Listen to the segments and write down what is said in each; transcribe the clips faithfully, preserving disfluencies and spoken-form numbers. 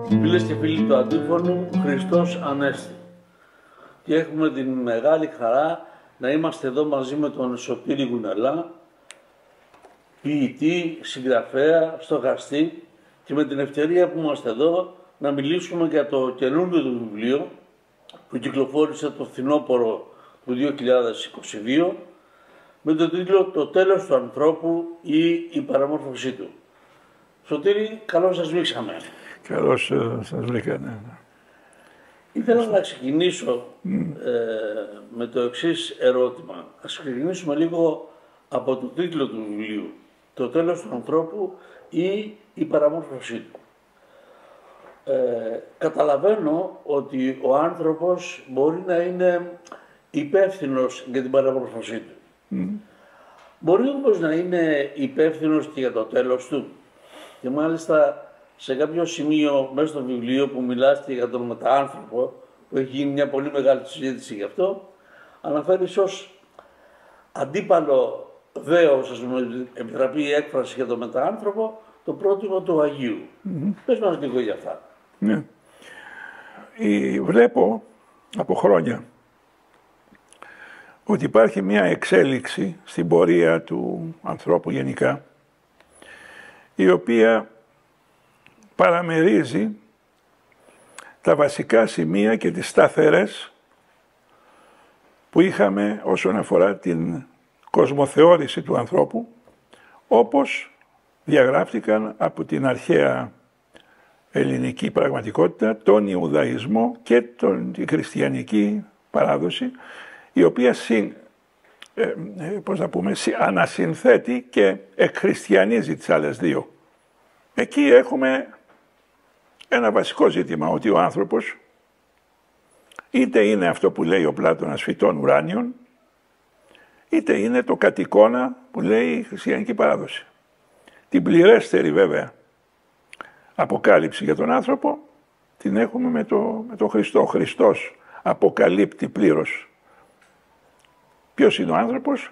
Φίλες και φίλοι του Αντίφωνου, Χριστός Ανέστη. Και έχουμε την μεγάλη χαρά να είμαστε εδώ μαζί με τον Σωτήρη Γουνελά, ποιητή, συγγραφέα, στοχαστή, και με την ευκαιρία που είμαστε εδώ να μιλήσουμε για το καινούργιο του βιβλίο που κυκλοφόρησε το φθινόπωρο του δύο χιλιάδες είκοσι δύο με τον τίτλο «Το τέλος του ανθρώπου ή η παραμόρφωσή του». Σωτήρη, καλώς σας βρήκαμε. Καλώς uh, σας βρήκανε. Ήθελα να ξεκινήσω mm. ε, με το εξής ερώτημα. Ας ξεκινήσουμε λίγο από το τίτλο του βιβλίου. «Το τέλος του ανθρώπου ή η παραμόρφωσή του». Ε, καταλαβαίνω ότι ο άνθρωπος μπορεί να είναι υπεύθυνος για την παραμόρφωσή του. Mm. Μπορεί όμως να είναι υπεύθυνος και για το τέλος του. Και μάλιστα σε κάποιο σημείο μέσα στο βιβλίο που μιλάste για τον μετάανθρωπο, που έχει γίνει μια πολύ μεγάλη συζήτηση γι' αυτό, αναφέρεις ως αντίπαλο δέος, ας πούμε, επιτραπεί η έκφραση για τον μετάανθρωπο, το πρότυπο του Αγίου. Mm-hmm. Πες μας λίγο για αυτά. Ναι. Η, βλέπω από χρόνια ότι υπάρχει μια εξέλιξη στην πορεία του ανθρώπου γενικά, η οποία παραμερίζει τα βασικά σημεία και τις σταθερές που είχαμε όσον αφορά την κοσμοθεώρηση του ανθρώπου, όπως διαγράφτηκαν από την αρχαία ελληνική πραγματικότητα, τον Ιουδαϊσμό και τον, την χριστιανική παράδοση, η οποία συν, ε, πώς να πούμε, ανασυνθέτει και εκχριστιανίζει τις άλλες δύο. Εκεί έχουμε ένα βασικό ζήτημα, ότι ο άνθρωπος είτε είναι αυτό που λέει ο Πλάτωνας φυτών ουράνιων, είτε είναι το κατ' εικόνα που λέει η χριστιανική παράδοση. Την πληρέστερη βέβαια αποκάλυψη για τον άνθρωπο την έχουμε με το, με το Χριστό. Ο Χριστός αποκαλύπτει πλήρως ποιος είναι ο άνθρωπος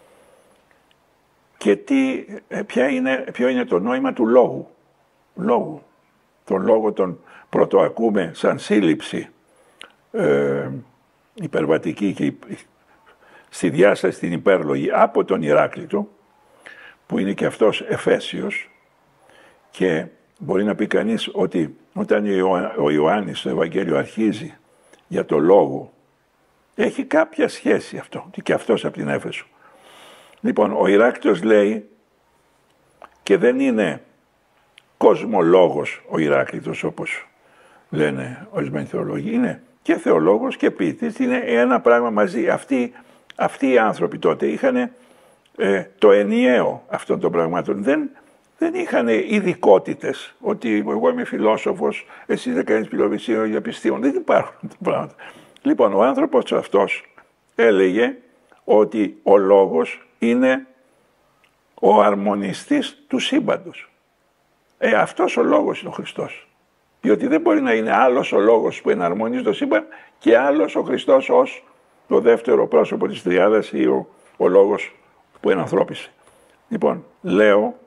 και τι, ποια είναι, ποιο είναι το νόημα του λόγου. Λόγου. Τον λόγο τον πρωτοακούμε σαν σύλληψη ε, υπερβατική και στη διάσταση την υπέρλογη από τον Ηράκλειτο, που είναι και αυτός Εφέσιος, και μπορεί να πει κανείς ότι όταν ο Ιωάννης στο Ευαγγέλιο αρχίζει για το λόγο, έχει κάποια σχέση αυτό, ότι και αυτός από την Έφεσο. Λοιπόν, ο Ηράκλειτος λέει, και δεν είναι κοσμολόγος ο Ηράκλειτος όπως λένε ορισμένοι θεολόγοι, είναι και θεολόγος και ποιητής, είναι ένα πράγμα μαζί. Αυτοί, αυτοί οι άνθρωποι τότε είχαν ε, το ενιαίο αυτών των πραγμάτων. Δεν, δεν είχαν ειδικότητες, ότι εγώ είμαι φιλόσοφος, εσύ δεν κάνεις φιλοσοφία για επιστήμον. Δεν υπάρχουν τα πράγματα. Λοιπόν, ο άνθρωπος αυτός έλεγε ότι ο λόγος είναι ο αρμονιστής του σύμπαντος. Ε, αυτός ο λόγος είναι ο Χριστός. Διότι δεν μπορεί να είναι άλλος ο λόγος που εναρμονίζει το σύμπαν και άλλος ο Χριστός ως το δεύτερο πρόσωπο της τριάδας ή ο, ο λόγος που ενανθρώπισε. Λοιπόν, λέω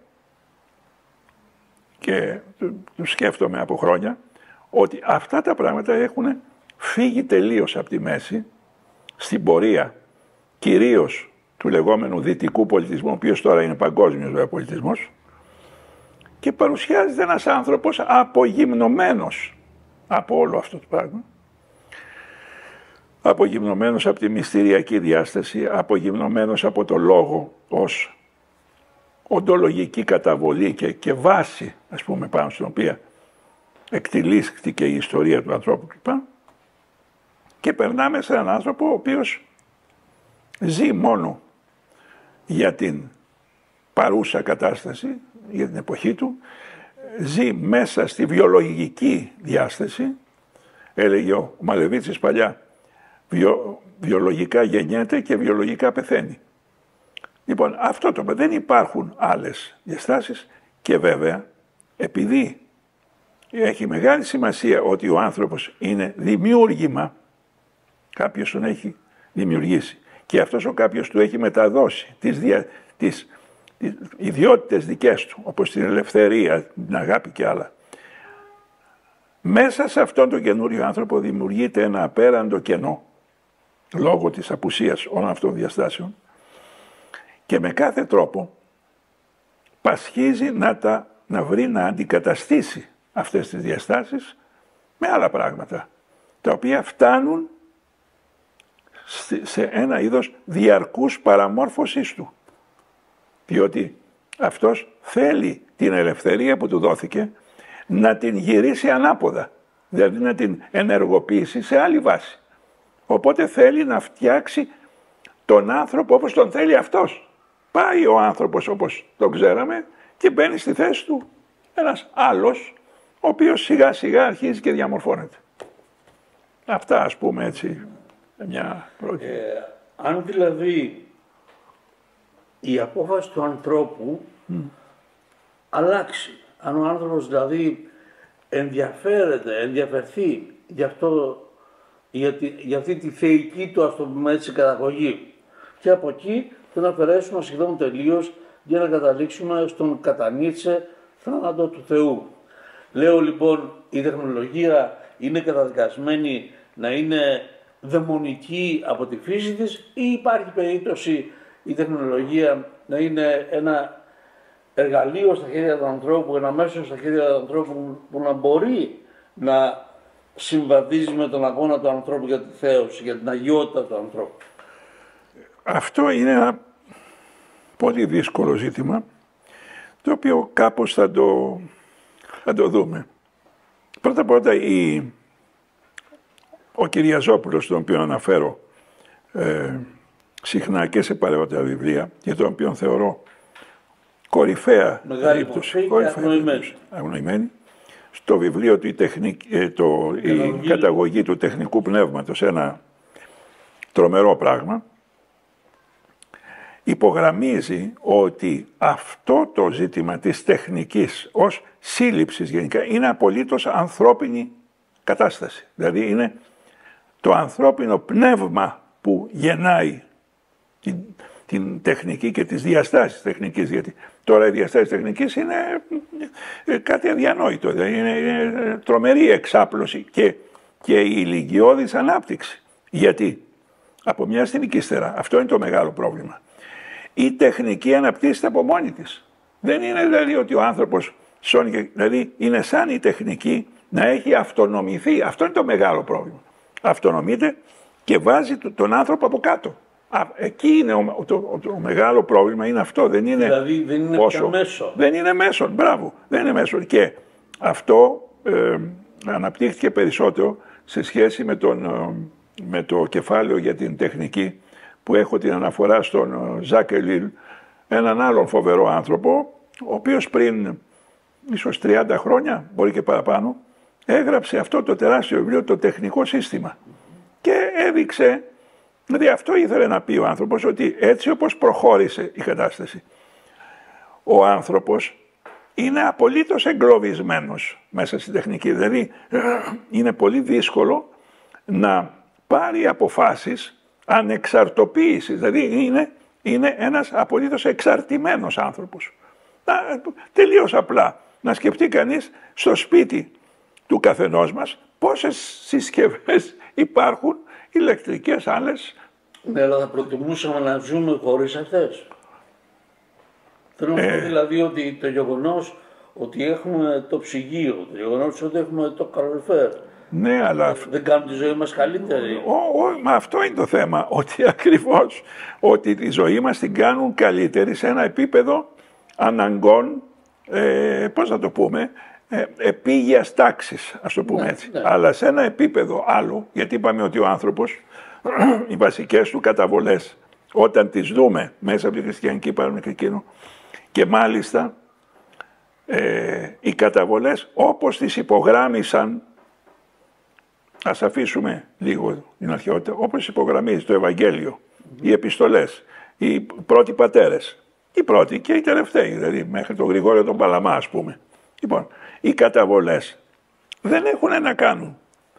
και το σκέφτομαι από χρόνια ότι αυτά τα πράγματα έχουν φύγει τελείως από τη μέση στην πορεία κυρίως του λεγόμενου δυτικού πολιτισμού, ο οποίος τώρα είναι παγκόσμιος βέβαια πολιτισμός, και παρουσιάζεται ένας άνθρωπος απογυμνωμένος από όλο αυτό το πράγμα. Απογυμνωμένος από τη μυστηριακή διάσταση, απογυμνωμένος από το λόγο ως οντολογική καταβολή και, και βάση, ας πούμε, πάνω στην οποία εκτιλήχθηκε η ιστορία του ανθρώπου κλπ. Και περνάμε σε έναν άνθρωπο ο οποίος ζει μόνο για την παρούσα κατάσταση, για την εποχή του, ζει μέσα στη βιολογική διάσταση, έλεγε ο Μαλεβίτσης παλιά, βιο, βιολογικά γεννιέται και βιολογικά πεθαίνει. Λοιπόν, αυτό το δεν υπάρχουν άλλες διαστάσεις και βέβαια, επειδή έχει μεγάλη σημασία ότι ο άνθρωπος είναι δημιούργημα, κάποιος τον έχει δημιουργήσει και αυτός ο κάποιος του έχει μεταδώσει τις, δια, τις ιδιότητες δικές του, όπως την ελευθερία, την αγάπη και άλλα. μέσα σε αυτόν τον καινούριο άνθρωπο δημιουργείται ένα απέραντο κενό, λόγω της απουσίας όλων αυτών των διαστάσεων, και με κάθε τρόπο πασχίζει να, τα, να βρει να αντικαταστήσει αυτές τις διαστάσεις με άλλα πράγματα, τα οποία φτάνουν σε ένα είδος διαρκούς παραμόρφωσης του. Διότι αυτός θέλει την ελευθερία που του δόθηκε να την γυρίσει ανάποδα, δηλαδή να την ενεργοποιήσει σε άλλη βάση. Οπότε θέλει να φτιάξει τον άνθρωπο όπως τον θέλει αυτός. Πάει ο άνθρωπος όπως τον ξέραμε και μπαίνει στη θέση του ένας άλλος, ο οποίος σιγά σιγά αρχίζει και διαμορφώνεται. Αυτά, ας πούμε, έτσι, μια πρώτη. Ε, αν δηλαδή η απόφαση του ανθρώπου mm. αλλάξει, αν ο άνθρωπος δηλαδή ενδιαφέρεται, ενδιαφερθεί για, αυτό, για, τη, για αυτή τη θεϊκή του, ας το πούμε έτσι, καταγωγή, και από εκεί τον αφαιρέσουμε σχεδόν τελείως για να καταλήξουμε στον κατά Νίτσε θάνατο του Θεού. Λέω λοιπόν, η τεχνολογία είναι καταδικασμένη να είναι δαιμονική από τη φύση της, ή υπάρχει περίπτωση η τεχνολογία να είναι ένα εργαλείο στα χέρια του ανθρώπου, ένα μέσο στα χέρια του ανθρώπου που να μπορεί να συμβαδίζει με τον αγώνα του ανθρώπου για τη θέωση, για την αγιότητα του ανθρώπου? Αυτό είναι ένα πολύ δύσκολο ζήτημα, το οποίο κάπως θα το, θα το δούμε. Πρώτα πρώτα η, ο Κυριαζόπουλος, τον οποίο αναφέρω ε, συχνά και σε παλαιότερα βιβλία, και τον οποίο θεωρώ κορυφαία περίπτωση, αγνοημένη, στο βιβλίο του η, τεχνική, ε, το, η καταγωγή του τεχνικού πνεύματος, ένα τρομερό πράγμα, υπογραμμίζει ότι αυτό το ζήτημα της τεχνικής ως σύλληψης γενικά είναι απολύτως ανθρώπινη κατάσταση. Δηλαδή είναι το ανθρώπινο πνεύμα που γεννάει την, την τεχνική και τις διαστάσεις τεχνικής, γιατί τώρα οι διαστάσεις τεχνικής είναι κάτι αδιανόητο, δηλαδή είναι, είναι τρομερή εξάπλωση και, και η ηλικιώδης ανάπτυξη. Γιατί από μια στιγμή και ύστερα, αυτό είναι το μεγάλο πρόβλημα. Η τεχνική αναπτύσσεται από μόνη της. Δεν είναι δηλαδή ότι ο άνθρωπος σώνει, δηλαδή είναι σαν η τεχνική να έχει αυτονομηθεί. Αυτό είναι το μεγάλο πρόβλημα. Αυτονομείται και βάζει τον άνθρωπο από κάτω. Α, εκεί είναι ο, το, το, το μεγάλο πρόβλημα, είναι αυτό. Δεν είναι δηλαδή δεν είναι πόσο, πια μέσο. Δεν είναι μέσο, μπράβο. Δεν είναι μέσο. Και αυτό ε, αναπτύχθηκε περισσότερο σε σχέση με, τον, με το κεφάλαιο για την τεχνική, που έχω την αναφορά στον Ζακ Ελίλ, έναν άλλον φοβερό άνθρωπο, ο οποίος πριν ίσως τριάντα χρόνια, μπορεί και παραπάνω, έγραψε αυτό το τεράστιο βιβλίο, το τεχνικό σύστημα. Και έδειξε, δηλαδή αυτό ήθελε να πει ο άνθρωπος, ότι έτσι όπως προχώρησε η κατάσταση, ο άνθρωπος είναι απολύτως εγκλωβισμένος μέσα στην τεχνική. Δηλαδή είναι πολύ δύσκολο να πάρει αποφάσεις ανεξαρτοποίησης, δηλαδή είναι, είναι ένας απολύτως εξαρτημένος άνθρωπος. Να, τελείως απλά, να σκεφτεί κανείς στο σπίτι του καθενός μας πόσες συσκευές υπάρχουν, ηλεκτρικές, άλλες. Ναι, αλλά θα προτιμούσαμε να ζούμε χωρίς αυτές. Θέλω να πω δηλαδή ότι το γεγονός ότι έχουμε το ψυγείο, το γεγονός ότι έχουμε το καλοριφέρ, ναι, αλλά δεν κάνουν τη ζωή μας καλύτερη. Ο, ο, μα αυτό είναι το θέμα, ότι ακριβώς ότι τη ζωή μας την κάνουν καλύτερη σε ένα επίπεδο αναγκών, ε, πώς να το πούμε, ε, επίγειας τάξης, ας το πούμε, ναι, έτσι. Ναι. Αλλά σε ένα επίπεδο άλλο, γιατί είπαμε ότι ο άνθρωπος, οι βασικές του καταβολές, όταν τις δούμε μέσα από τη χριστιανική παραμικρική, και μάλιστα ε, οι καταβολές όπως τις υπογράμμισαν, ας αφήσουμε λίγο την αρχαιότητα, όπως υπογραμμίζει το Ευαγγέλιο, mm-hmm. οι επιστολές, οι πρώτοι πατέρες, οι πρώτοι και οι τελευταίοι, δηλαδή μέχρι τον Γρηγόριο τον Παλαμά, ας πούμε. Λοιπόν, οι καταβολές δεν έχουν να κάνουν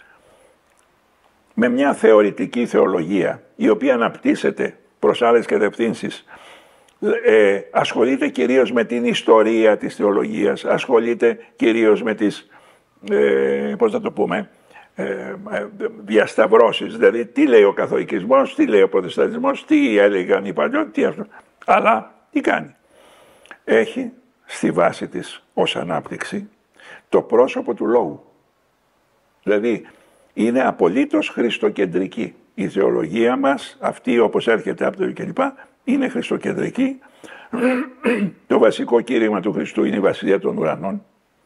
με μια θεωρητική θεολογία, η οποία αναπτύσσεται προς άλλες κατευθύνσεις. Ε, ασχολείται κυρίως με την ιστορία της θεολογίας, ασχολείται κυρίως με τις ε, πώς θα το πούμε, ε, ε, διασταυρώσεις. Δηλαδή, τι λέει ο καθολικισμός, τι λέει ο προτεσταντισμός, τι έλεγαν οι παλιοί, τι αυτό. Αλλά τι κάνει. Έχει στη βάση της ως ανάπτυξη το πρόσωπο του λόγου. Δηλαδή, είναι απολύτως χριστοκεντρική. Η θεολογία μας, αυτή όπως έρχεται από το κλπ, είναι χριστοκεντρική. Το βασικό κήρυγμα του Χριστού είναι η Βασιλεία των Ουρανών.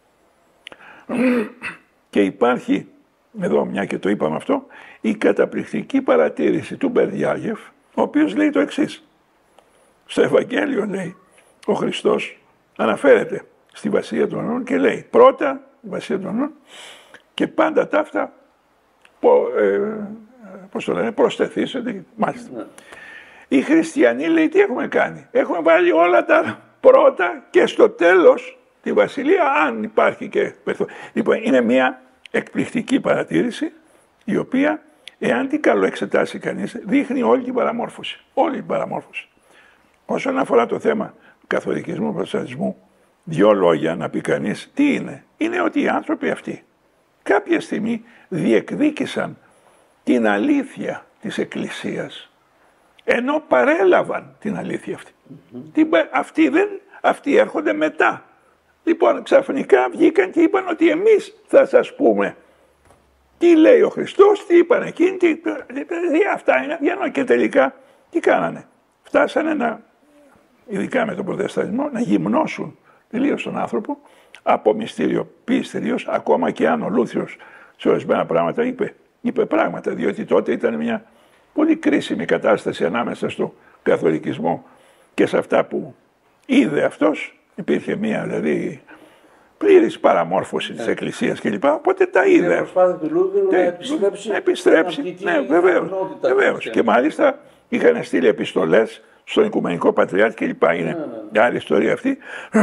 Και υπάρχει, εδώ μια και το είπαμε αυτό, η καταπληκτική παρατήρηση του Μπερδιάγεφ, ο οποίος λέει το εξής. Στο Ευαγγέλιο λέει, ο Χριστός αναφέρεται στη Βασιλεία των Ουρανών και λέει πρώτα η Βασιλεία των Ουρανών και πάντα ταύτα ε, πώς το λένε, προσθεθήσετε, μάλιστα. Ναι. Οι χριστιανοί λέει τι έχουμε κάνει. Έχουμε βάλει όλα τα πρώτα και στο τέλος τη Βασιλεία, αν υπάρχει και περιθώριο. Λοιπόν, είναι μια εκπληκτική παρατήρηση, η οποία, εάν την καλοεξετάσει κανείς, δείχνει όλη την παραμόρφωση. Όλη την παραμόρφωση. Όσον αφορά το θέμα του καθολικισμού, προτεσταντισμού, δύο λόγια να πει κανείς, τι είναι. Είναι ότι οι άνθρωποι αυτοί κάποια στιγμή διεκδίκησαν την αλήθεια της Εκκλησίας, ενώ παρέλαβαν την αλήθεια αυτή. Mm-hmm. Αυτοί, δεν, αυτοί έρχονται μετά. Λοιπόν, ξαφνικά βγήκαν και είπαν ότι εμείς θα σας πούμε τι λέει ο Χριστός, τι είπαν εκείνοι, τι, αυτά είναι αδιανόητα. Και τελικά τι κάνανε. Φτάσανε να, ειδικά με τον προτεσταντισμό, να γυμνώσουν τελείως τον άνθρωπο, από μυστηριοποίηση τελείως, ακόμα και αν ο Λούθιος σε ορισμένα πράγματα είπε, είπε πράγματα, διότι τότε ήταν μια πολύ κρίσιμη κατάσταση ανάμεσα στο καθολικισμό και σε αυτά που είδε αυτός. Υπήρχε μια δηλαδή πλήρης παραμόρφωση yeah. της Εκκλησίας κλπ. Οπότε τα είδε. Είναι προσπάθεια του Λούθερου να επιστρέψει. Να επιστρέψει, ναι, βεβαίως. βεβαίως. Και μάλιστα είχαν στείλει επιστολές στον Οικουμενικό Πατριάρχη κλπ. Είναι yeah, μια άλλη ιστορία αυτή.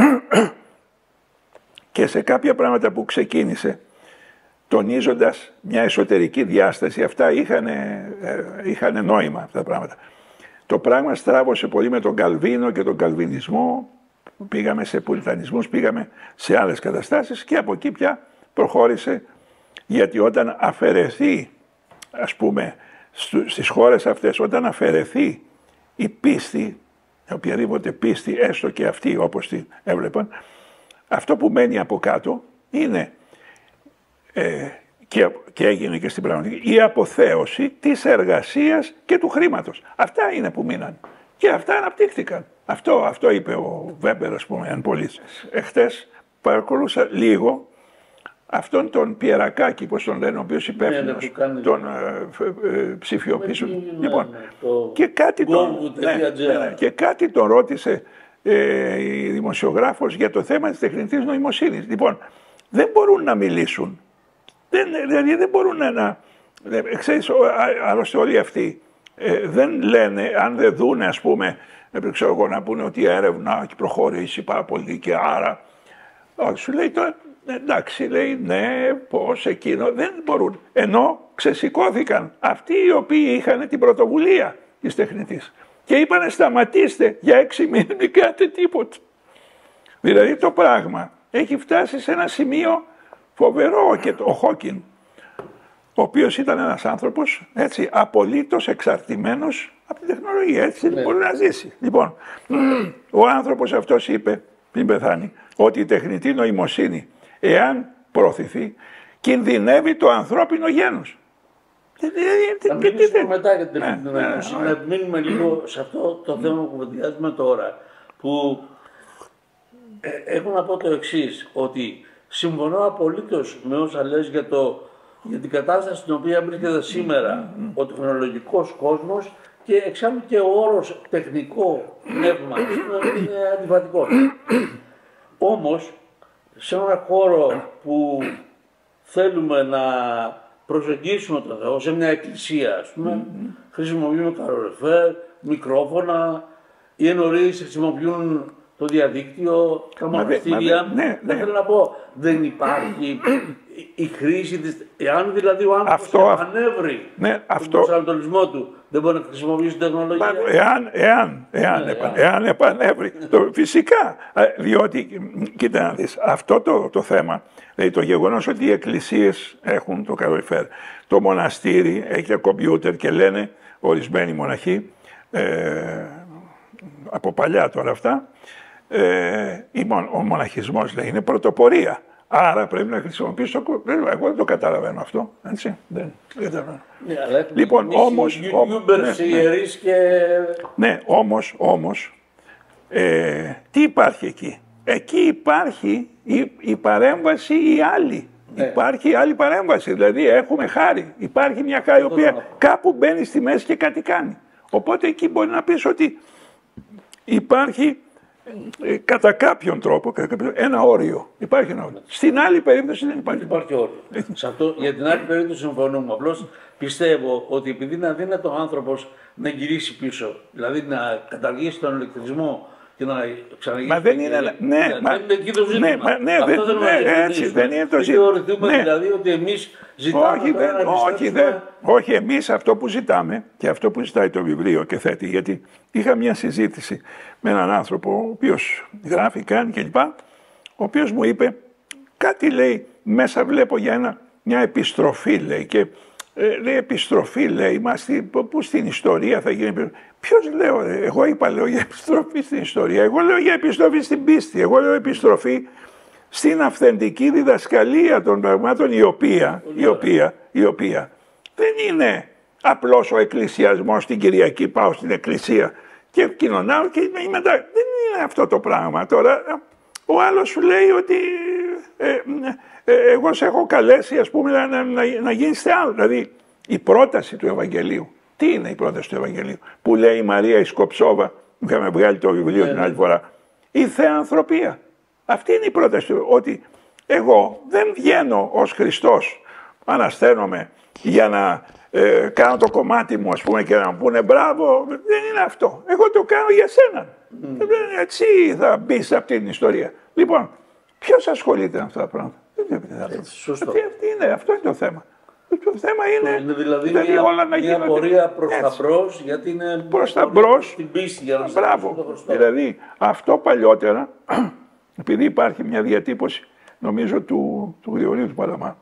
Και σε κάποια πράγματα που ξεκίνησε, τονίζοντας μια εσωτερική διάσταση, αυτά είχαν, είχαν νόημα αυτά τα πράγματα. Το πράγμα στράβωσε πολύ με τον Καλβίνο και τον Καλβινισμό, πήγαμε σε πουριτανισμούς, πήγαμε σε άλλες καταστάσεις και από εκεί πια προχώρησε, γιατί όταν αφαιρεθεί, ας πούμε, στις χώρες αυτές, όταν αφαιρεθεί η πίστη, οποιαδήποτε πίστη, έστω και αυτή όπως την έβλεπαν, αυτό που μένει από κάτω είναι ε, και, και έγινε και στην πραγματική, η αποθέωση της εργασίας και του χρήματος. Αυτά είναι που μείναν και αυτά αναπτύχθηκαν. Αυτό, αυτό είπε ο Βέμπερ, ας πούμε, αν πολύς. Εχθές παρακολούσα λίγο αυτόν τον Πιερακάκη, πώς τον λένε, ο οποίος υπεύθυνος των ε, ε, ε, ψηφιοποίησεων. Λοιπόν, ναι, το... και, κάτι τον, ναι, ναι, και κάτι τον ρώτησε ε, η δημοσιογράφος για το θέμα της τεχνητής νοημοσύνης. Λοιπόν, δεν μπορούν να μιλήσουν. Δεν, δηλαδή δεν μπορούν να... Ξέρεις, άλλωστε όλοι αυτοί ε, δεν λένε, αν δεν δούνε, ας πούμε, δεν ξέρω εγώ να πούνε ότι η έρευνα έχει προχωρήσει πάρα πολύ και άρα... Όχι, σου λέει τώρα, εντάξει, λέει, ναι, πώς, εκείνο, δεν μπορούν. Ενώ ξεσηκώθηκαν αυτοί οι οποίοι είχαν την πρωτοβουλία της τεχνητής και είπανε σταματήστε, για έξι μήνες μην κάνετε τίποτα. Δηλαδή το πράγμα έχει φτάσει σε ένα σημείο φοβερό, και ο Χόκιν, ο οποίος ήταν ένας άνθρωπος, έτσι, απολύτως εξαρτημένος από την τεχνολογία, έτσι, δεν μπορεί να ζήσει. Λοιπόν, ο άνθρωπος αυτός είπε, πριν πεθάνει, ότι η τεχνητή νοημοσύνη, εάν προωθηθεί, κινδυνεύει το ανθρώπινο γένος. Θα μιλήσουμε μετά για την τεχνητή νοημοσύνη, να μείνουμε λίγο σε αυτό το θέμα που κουβεντιάζουμε τώρα, που έχω να πω το εξής, ότι συμφωνώ απολύτως με όσα λες για, το, για την κατάσταση στην οποία βρίσκεται σήμερα mm-hmm. ο τεχνολογικός κόσμος, και εξάλλου και ο όρος τεχνικό πνεύμα είναι αντιφατικός. Όμως, σε έναν χώρο που θέλουμε να προσεγγίσουμε τον Θεό, σε μια εκκλησία, ας πούμε, mm-hmm. χρησιμοποιούμε καλορεφέρ, μικρόφωνα, οι ενορείς χρησιμοποιούν το διαδίκτυο, τα μοναστήρια. Ναι, ναι. Θέλω να πω, δεν υπάρχει η χρήση της, εάν δηλαδή ο άνθρωπος ανέβρει ναι, τον προσανατολισμό του, Δεν μπορεί να χρησιμοποιήσει τεχνολογία. Μα, εάν, εάν, εάν, ναι, επαν, εάν. εάν επανέβρει. το, φυσικά, διότι, κοίτα να δεις, αυτό το, το θέμα, δηλαδή το γεγονός ότι οι εκκλησίες έχουν το καλοριφέρ, το μοναστήρι έχει και κομπιούτερ και λένε ορισμένοι μοναχοί, ε, από παλιά τώρα αυτά, ε, ο μοναχισμός λέει είναι πρωτοπορία. Άρα πρέπει να χρησιμοποιήσω το. Εγώ δεν το καταλαβαίνω αυτό. Έτσι. Δεν, δεν καταλαβαίνω. Ναι, αλλά λοιπόν, όμως. YouTubers, ναι, ιερείς και. Ναι, όμως, όμως ε, τι υπάρχει εκεί. Εκεί υπάρχει η, η παρέμβαση η άλλη. Ναι. Υπάρχει άλλη παρέμβαση. Δηλαδή έχουμε χάρη. Υπάρχει μια χάρη η οποία κάπου μπαίνει στη μέση και κάτι κάνει. Οπότε εκεί μπορεί να πεις ότι υπάρχει. Ε, κατά κάποιον τρόπο, κατά κάποιον, ένα όριο. Υπάρχει ένα όριο. Στην άλλη περίπτωση δεν υπάρχει. Υπάρχει όριο. Σε αυτό, για την άλλη περίπτωση συμφωνούμε. Απλώς πιστεύω ότι επειδή είναι αδύνατο ο άνθρωπος να γυρίσει πίσω, δηλαδή να καταργήσει τον ηλεκτρισμό και να ξαναγυρίσει. Μα δεν είναι. Ναι, ναι, μα, δεν είναι εκεί το ζήτημα. Ναι, μα, ναι, αυτό δεν, δεν ναι, έτσι δεν είναι το ζήτημα. Θεωρηθούμε ναι. δηλαδή ότι εμείς ζητάμε. Όχι, δεν, όχι, δεν, όχι, εμείς αυτό που ζητάμε και αυτό που ζητάει το βιβλίο και θέτει, γιατί είχα μια συζήτηση με έναν άνθρωπο, ο οποίος γράφει, κάνει κλπ. Ο οποίος μου είπε, κάτι λέει, μέσα βλέπω για ένα, μια επιστροφή, λέει, και ε, λέει, επιστροφή, λέει, μα στη, που στην ιστορία θα γίνει επιστροφή. Ποιος λέω, εγώ είπα, λέω, για επιστροφή στην ιστορία, εγώ λέω για επιστροφή στην πίστη, εγώ λέω επιστροφή στην αυθεντική διδασκαλία των πραγμάτων, η οποία, η οποία, η οποία δεν είναι απλώς ο εκκλησιασμός στην Κυριακή, πάω στην εκκλησία και κοινωνάω και μετά. Δεν είναι αυτό το πράγμα. Τώρα ο άλλος σου λέει ότι ε, ε, εγώ σε έχω καλέσει, ας πούμε, να, να, να, να γίνεις άλλο. Δηλαδή η πρόταση του Ευαγγελίου. Τι είναι η πρόταση του Ευαγγελίου που λέει η Μαρία η Σκοψόβα, είχαμε βγάλει το βιβλίο την άλλη φορά, η θεανθρωπία. Αυτή είναι η πρόταση του, ότι εγώ δεν βγαίνω ως Χριστός, ανασταίνομαι για να ε, κάνω το κομμάτι μου, ας πούμε, και να μου πούνε μπράβο, δεν είναι αυτό. Εγώ το κάνω για σένα. Mm. Έτσι θα μπει σε αυτή την ιστορία. Λοιπόν, ποιος ασχολείται με αυτά τα πράγματα. Σωστό. Αυτή, αυτή είναι, αυτό είναι το θέμα. Το θέμα είναι, είναι δηλαδή, δηλαδή μια, όλα να μια γίνονται. πορεία προς τα μπρος, γιατί είναι προς τα μπρος, στην πίστη για να μπράβο. Δηλαδή αυτό παλιότερα, επειδή υπάρχει μια διατύπωση, νομίζω του, του Γρηγορίου του Παλαμά,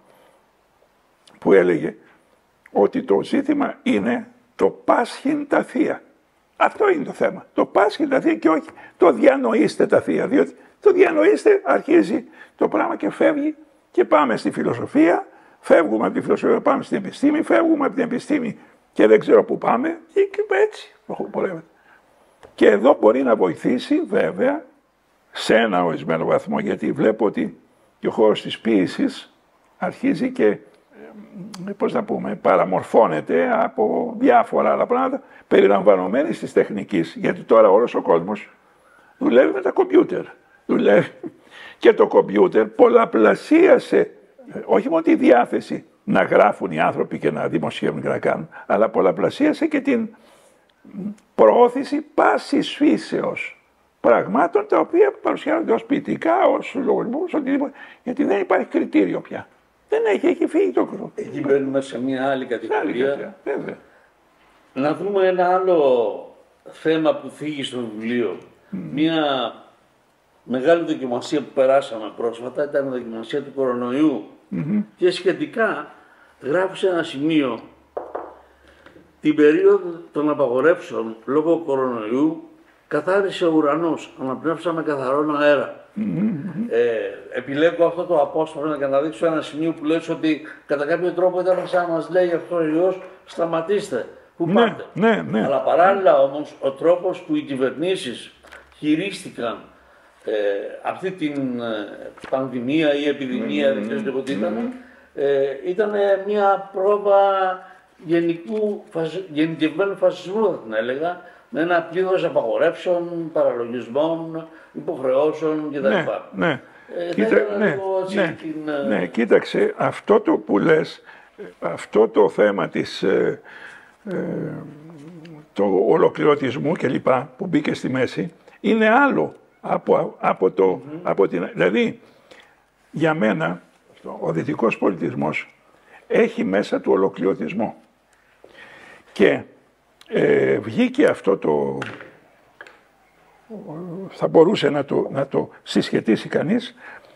που έλεγε ότι το ζήτημα είναι το πάσχην τα θεία. Αυτό είναι το θέμα. Το πάσχην τα θεία και όχι το διανοείστε τα θεία. Διότι το διανοείστε αρχίζει το πράγμα και φεύγει και πάμε στη φιλοσοφία, φεύγουμε από τη φιλοσοφία, πάμε στην επιστήμη, φεύγουμε από την επιστήμη και δεν ξέρω πού πάμε και έτσι προχωράμε. Και εδώ μπορεί να βοηθήσει βέβαια σε ένα ορισμένο βαθμό, γιατί βλέπω ότι και ο χώρος της ποίησης αρχίζει και, πώς να πούμε, παραμορφώνεται από διάφορα άλλα πράγματα περιλαμβανομένης της τεχνικής, γιατί τώρα όλος ο κόσμος δουλεύει με τα κομπιούτερ. Δουλεύει και το κομπιούτερ πολλαπλασίασε όχι μόνο τη διάθεση να γράφουν οι άνθρωποι και να δημοσιεύουν και να κάνουν, αλλά πολλαπλασίασε και την προώθηση πάσης φύσεως πραγμάτων τα οποία παρουσιάζονται ως ποιητικά, ως λογισμούς, οτιδήποτε, γιατί δεν υπάρχει κριτήριο πια. Δεν έχει, έχει φύγει το κριτήριο. Εκεί μπαίνουμε σε μια άλλη κατηγορία. Βέβαια. Να δούμε ένα άλλο θέμα που θίγει στο βιβλίο. Mm. Μια μεγάλη δοκιμασία που περάσαμε πρόσφατα ήταν η δοκιμασία του κορονοϊού. Mm-hmm. Και σχετικά γράφει σε ένα σημείο την περίοδο των απαγορεύσεων λόγω κορονοϊού καθάρισε ο ουρανός, αναπνεύσαμε καθαρόν αέρα. Mm-hmm. Ε, επιλέγω αυτό το απόσπασμα για να δείξω ένα σημείο που λέει ότι κατά κάποιο τρόπο ήταν σαν να μας λέει αυτό ο ιός, σταματήστε, πού ναι, πάτε. Ναι, ναι. Αλλά παράλληλα όμως ο τρόπος που οι κυβερνήσεις χειρίστηκαν ε, αυτή την ε, πανδημία ή επιδημία, mm-hmm. δεν ξέρω τι ήταν, mm-hmm. ε, ήταν μια πρόβα γενικού, γενικευμένου φασισμού, θα την έλεγα, με ένα πλήθος απαγορεύσεων, παραλογισμών, υποχρεώσεων κτλ. Ναι, ναι. Ε, Κοίτα, ναι, ναι, την... ναι, κοίταξε, αυτό το που λες, αυτό το θέμα της, ε, ε, το ολοκληρωτισμού κλπ. Που μπήκε στη μέση, είναι άλλο από, από το, mm-hmm. από την, δηλαδή, για μένα, ο δυτικός πολιτισμός έχει μέσα του ολοκληρωτισμό. Και ε, βγήκε αυτό το, θα μπορούσε να το, να το συσχετίσει κανείς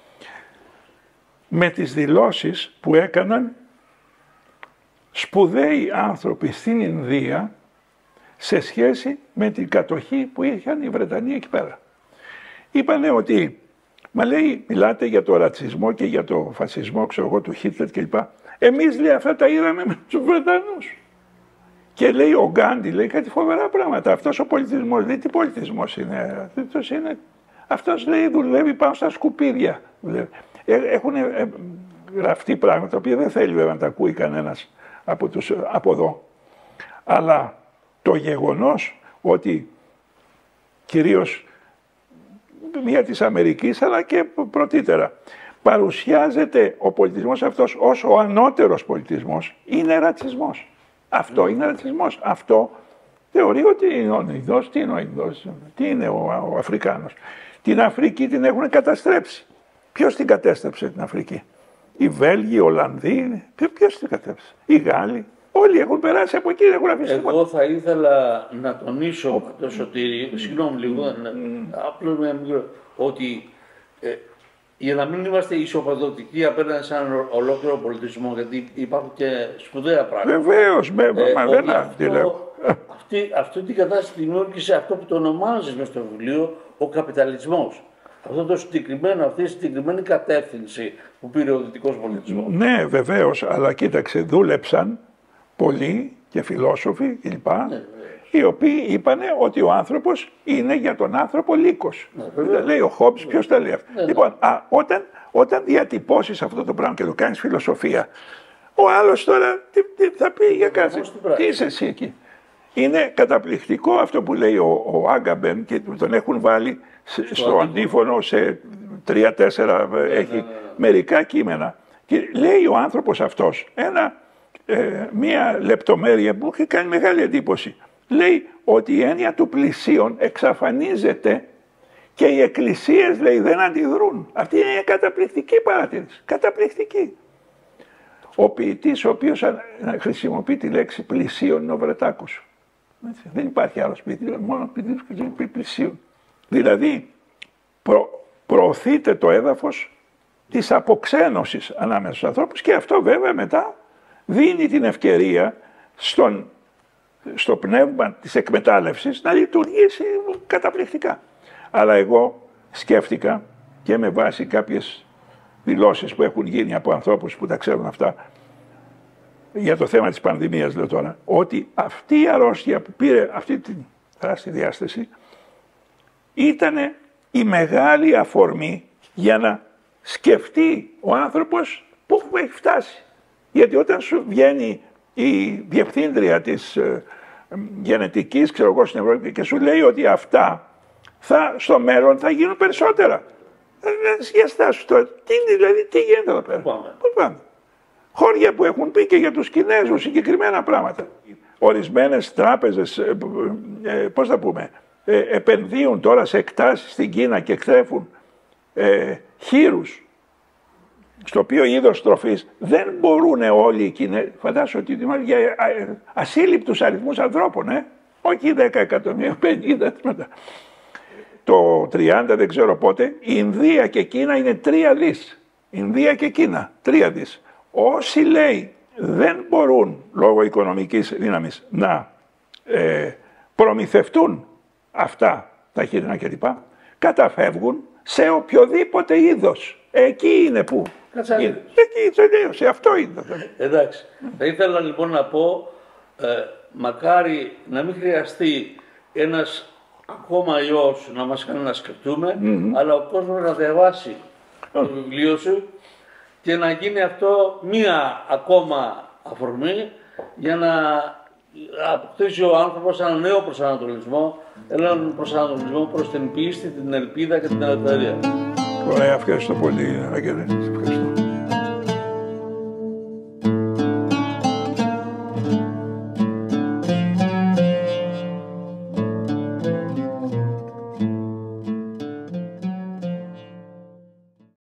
με τις δηλώσεις που έκαναν σπουδαίοι άνθρωποι στην Ινδία σε σχέση με την κατοχή που είχαν οι Βρετανοί εκεί πέρα. Είπανε ότι, μα λέει, μιλάτε για το ρατσισμό και για το φασισμό, ξέρω εγώ, του Χίτλερ κλπ. Εμείς, λέει, αυτά τα είδαμε με τους Βρετανούς. Και λέει ο Γκάντι, λέει κάτι φοβερά πράγματα. Αυτός ο πολιτισμός, λέει, τι πολιτισμός είναι. Αυτός, είναι, αυτός λέει, δουλεύει πάνω στα σκουπίδια. Έχουν γραφτεί πράγματα, τα οποία δεν θέλει βέβαια να τα ακούει κανένας από, τους, από εδώ. Αλλά το γεγονός ότι κυρίως μία της Αμερικής, αλλά και πρωτήτερα, παρουσιάζεται ο πολιτισμός αυτός ως ο ανώτερος πολιτισμός, είναι ρατσισμός. Αυτό mm. είναι ρατσισμός. Αυτό θεωρεί ότι είναι ο Ινδός, τι είναι ο Ινδός, τι είναι ο, ο Αφρικάνος. Την Αφρική την έχουν καταστρέψει. Ποιος την κατέστρεψε την Αφρική? Οι Βέλγοι, οι Ολλανδοί, ποιος την κατέστρεψε? Οι Γάλλοι. Όλοι έχουν περάσει από εκεί, δεν έχουν αφήσει τίποτα. Εγώ θα ήθελα να τονίσω το Σωτήρη, συγγνώμη λίγο, mm. απλώς με μικρό, ότι ε, για να μην είμαστε ισοπαδοτικοί απέναντι σε έναν ολόκληρο πολιτισμό, γιατί υπάρχουν και σπουδαία πράγματα. Βεβαίως, με, ε, μα δεν αυτό, αυτή, αυτή την κατάσταση δημιούργησε αυτό που το ονομάζεις μες στο βιβλίο ο καπιταλισμός. Αυτό το συγκεκριμένο, αυτή η συγκεκριμένη κατεύθυνση που πήρε ο δυτικός πολιτισμός. Ναι, βεβαίως, αλλά κοίταξε, δούλεψαν πολλοί και φιλόσοφοι κλπ. Ναι, οι οποίοι είπαν ότι ο άνθρωπος είναι για τον άνθρωπο λύκος. Ναι, λέει ο Χόμπς, ναι. Ποιος τα λέει αυτό. Ναι, ναι. Λοιπόν, α, όταν, όταν διατυπώσεις αυτό το πράγμα και το κάνεις φιλοσοφία, ο άλλος τώρα τι, τι θα πει για κάτι. Τι είσαι εσύ εκεί. Είναι καταπληκτικό αυτό που λέει ο, ο Άγκαμπεν και τον έχουν βάλει σε, στο, στο αντίφωνο σε τρία-τέσσερα, ναι, έχει ναι, ναι, ναι. μερικά κείμενα. Και λέει ο άνθρωπος αυτός ένα, ε, μία λεπτομέρεια που έχει κάνει μεγάλη εντύπωση. Λέει ότι η έννοια του πλησίον εξαφανίζεται και οι εκκλησίες, λέει, δεν αντιδρούν. Αυτή είναι μια καταπληκτική παρατήρηση. Καταπληκτική. Ο ποιητής ο οποίος χρησιμοποιεί τη λέξη πλησίον είναι ο Βρετάκος. Δεν υπάρχει άλλος ποιητής, μόνο ποιητής χρησιμοποιεί πλησίον. Δηλαδή προ, προωθείται το έδαφος της αποξένωσης ανάμεσα στους ανθρώπους και αυτό βέβαια μετά δίνει την ευκαιρία στον στο πνεύμα της εκμετάλλευσης να λειτουργήσει καταπληκτικά. Αλλά εγώ σκέφτηκα και με βάση κάποιες δηλώσεις που έχουν γίνει από ανθρώπους που τα ξέρουν αυτά για το θέμα της πανδημίας, λέω τώρα, ότι αυτή η αρρώστια που πήρε αυτή τη τεράστια διάσταση ήταν η μεγάλη αφορμή για να σκεφτεί ο άνθρωπος πού έχει φτάσει. Γιατί όταν σου βγαίνει η διευθύντρια της ε, γενετικής, ξέρω εγώ, στην Ευρώπη και σου λέει ότι αυτά θα, στο μέλλον θα γίνουν περισσότερα. Για στάσου τώρα, τι, δηλαδή, τι γίνεται εδώ πέρα. Πού πάμε. Χώρια που έχουν πει και για τους Κινέζους συγκεκριμένα πράγματα. Ορισμένες τράπεζες, ε, ε, πώς θα πούμε, ε, επενδύουν τώρα σε εκτάσεις στην Κίνα και εκτρέφουν ε, χείρους, στο οποίο είδος τροφής δεν μπορούν όλοι οι Κινέζοι, φαντάσου ότι είναι για ασύλληπτους αριθμούς ανθρώπων, ε? Όχι δέκα εκατομμύρια, πενήντα, το τριάντα δεν ξέρω πότε, η Ινδία και Κίνα είναι τρία δις. Ινδία και Κίνα, τρία δις. Όσοι, λέει, δεν μπορούν λόγω οικονομικής δύναμης να ε, προμηθευτούν αυτά τα χείρινα κλπ, καταφεύγουν σε οποιοδήποτε είδος. Εκεί είναι που. Είναι. Εκεί τελείωσε. Αυτό είναι. Εντάξει. Θα ήθελα λοιπόν να πω, ε, μακάρι να μην χρειαστεί ένας ακόμα ιός να μας κάνει να σκεφτούμε, mm-hmm. αλλά ο κόσμος να διαβάσει το βιβλίο σου και να γίνει αυτό μία ακόμα αφορμή για να αποκτήσει ο άνθρωπος έναν νέο προσανατολισμό, έναν προσανατολισμό προς την πίστη, την ελπίδα και την ελευθερία. Ωραία, ευχαριστώ πολύ, Αγγέλη.